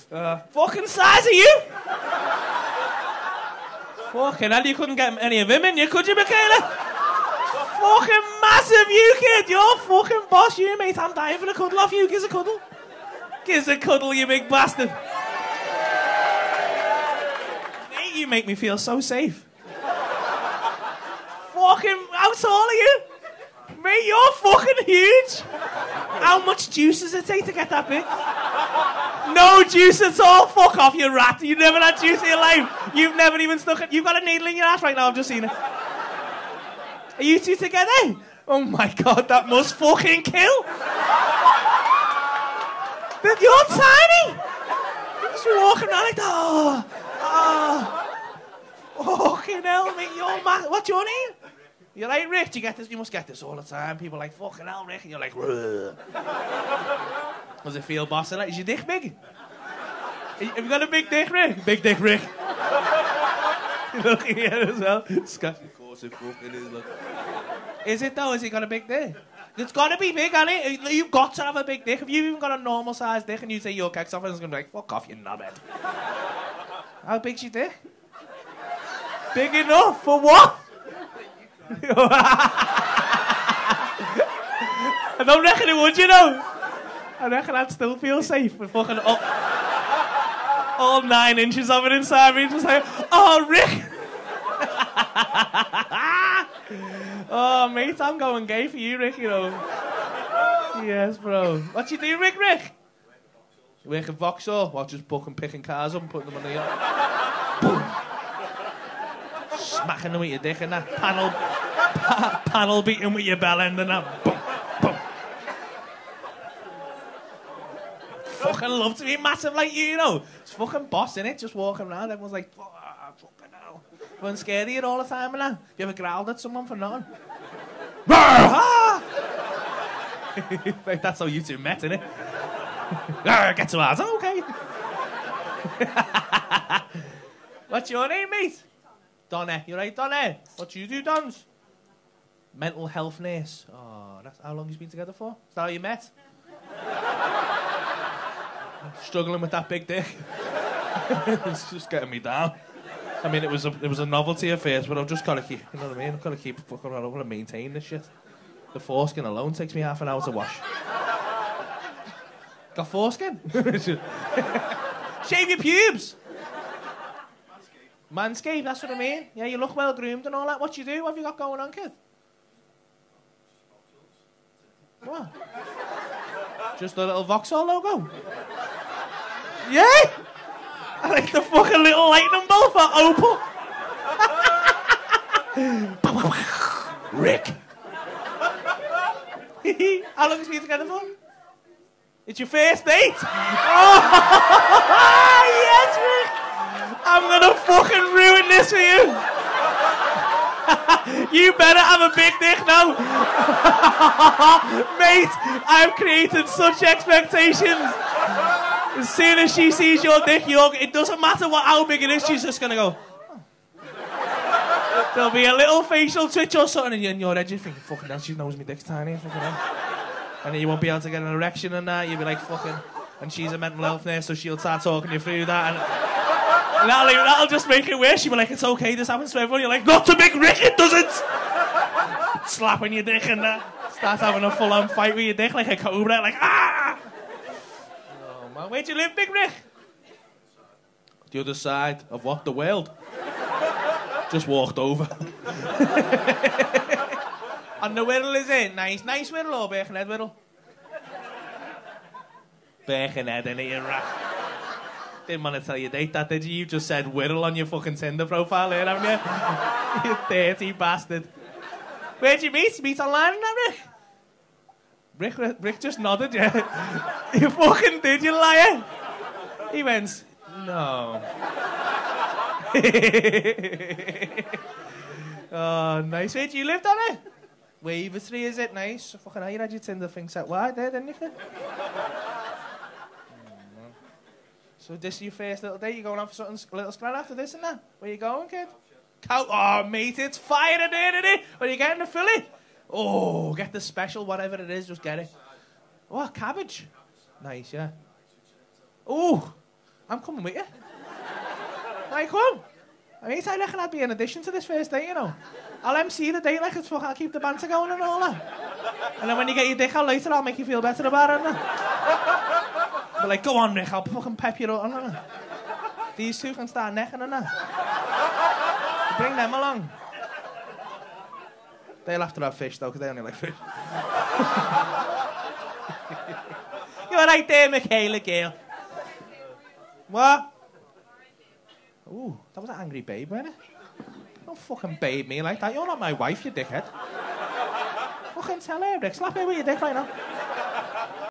Fucking size of you! Fucking hell, you couldn't get any of him in you, could you, Michaela? Fucking massive, you kid! You're fucking boss, you, mate. I'm dying for a cuddle off you. Give us a cuddle. Give us a cuddle, you big bastard. Mate, you make me feel so safe. Fucking, how tall are you? Mate, you're fucking huge. How much juice does it take to get that big? No juice at all. Fuck off, you rat. You've never had juice in your life. You've never even stuck it. You've got a needle in your ass right now. I've just seen it. Are you two together? Oh my God, that must fucking kill. You're tiny. You're just walking around like that. Fucking hell, mate. You're mad. What's your name? You're like, Rick, do you get this? You must get this all the time. People are like, fucking hell, Rick. And you're like, Rrr. Does it feel bossy like? Is your dick big? Have you got a big dick, Rick? Big dick, Rick. Look here as well. Scotch, of course it fucking is, look. Is it though? Has he got a big dick? It's got to be big, hasn't it? You've got to have a big dick. If you've even got a normal sized dick and you say your keg's off, it's going to be like, fuck off, you knobhead. How big's your dick? Big enough for what? I don't reckon it would, you know. I reckon I'd still feel safe with fucking all 9 inches of it inside me, just like, oh, Rick. Oh, mate, I'm going gay for you, Rick, you know. Yes, bro. What you do, Rick? You work at Vauxhall? Well, just fucking picking cars up and putting them on the boom. Smacking them with your dick and that panel beating with your bell end and that. Boom, boom. Fucking love to be massive like you know. It's fucking boss, innit? Just walking around, everyone's like, oh, fucking hell. Everyone's scared of you all the time and that. You ever growled at someone for nothing? Like, that's how you two met, innit? Get to ours. Oh, okay. What's your name, mate? Donna. You right, Donna? What do you do, Dons? Mental health nurse. Oh, that's how long you've been together for? Is that how you met? Struggling with that big dick. It's just getting me down. I mean, it was a novelty at first, but I've just got to keep, you know what I mean? I've got to keep fucking around. I've got to maintain this shit. The foreskin alone takes me half an hour to wash. Got foreskin? Shave your pubes. Manscaped, that's what I mean. Yeah, you look well groomed and all that. What you do? What have you got going on, kid? What? Just a little Vauxhall logo? Yeah? I like the fucking little lightning bolt for Opal. Rick. How long has it been together for? It's your first date? Oh, yes, Rick. I'm gonna fucking ruin this for you. You better have a big dick now. Mate, I've created such expectations. As soon as she sees your dick, it doesn't matter how big it is, she's just gonna go. Oh. There'll be a little facial twitch or something in your head. You think, fucking hell, she knows my dick's tiny. Fucking hell. And then you won't be able to get an erection and that. You'll be like, fucking. And she's a mental health nurse, so she'll start talking you through that. And that'll just make it worse. You'll be like, it's okay, this happens to everyone. You're like, not to Big Rick, it doesn't. Slapping your dick and that. Start having a full-on fight with your dick like a cobra. Like, ah! Oh, man. Where'd you live, Big Rick? The other side of what? The world? Just walked over. And the Whittle is it? Nice Whittle or Birkenhead Whittle? Birkenhead, innit, you rat? Didn't want to tell you date that, did you? You just said Whittle on your fucking Tinder profile here, haven't you? You dirty bastard. Where'd you meet? Meet online and that, Rick? Rick just nodded, yeah. You fucking did, you liar. He went, no. Oh, nice. Where do you live, down there? Wavertree, is it? Nice. Fucking hell, you had your Tinder thing set wide there, didn't you? So this is your first little date? You going on for something a little scran after this and that? Where you going, kid? Oh, mate, it's fire in there, isn't it? Are you getting the fillet? Oh, get the special, whatever it is, just get it. Oh, cabbage. Nice, yeah. Oh, I'm coming with you. Like, come. I mean, I reckon I'd be an addition to this first day, you know. I'll MC the day, like, it's fucking, I'll keep the banter going and all that. And then when you get your dick out later, I'll make you feel better about it. But like, go on, Rick, I'll fucking pep you up. These two can start necking and that. Bring them along. They'll have to have fish, though, because they only like fish. You're right there, Michaela Gale. What? Ooh, that was an angry babe, wasn't it? Don't fucking babe me like that. You're not my wife, you dickhead. Fucking tell her, Rick. Slap her with your dick right now.